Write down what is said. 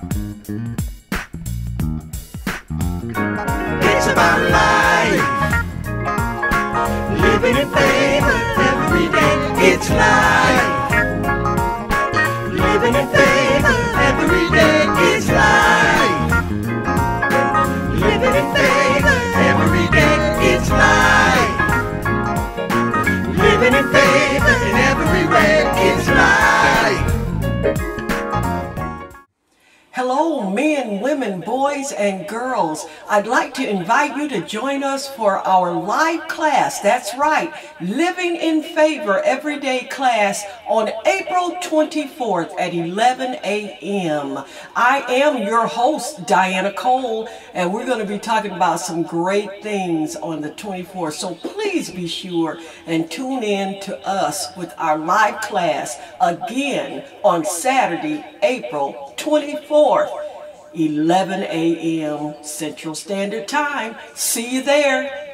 It's about life, living in favor every day. It's life, living in favor every day. It's life, living in favor every day. It's life, living in favor in every way. It's life. Hello, men, women, boys, and girls. I'd like to invite you to join us for our live class. That's right, Living in Favor Everyday class on April 24th at 11 a.m. I am your host, Diana Cole, and we're going to be talking about some great things on the 24th. So please be sure and tune in to us with our live class again on Saturday, April 24th, 11 a.m. Central Standard Time. See you there.